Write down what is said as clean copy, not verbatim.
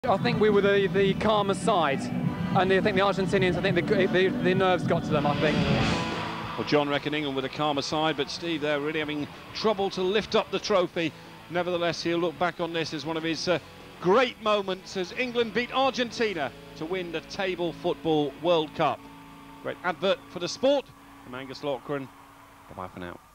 I think we were the calmer side, and I think the Argentinians, I think the nerves got to them, I think. Well, John reckoned England with a calmer side, but Steve, they're really having trouble to lift up the trophy. Nevertheless, he'll look back on this as one of his great moments as England beat Argentina to win the Table Football World Cup. Great advert for the sport. I'm Angus Loughran. Bye-bye for now.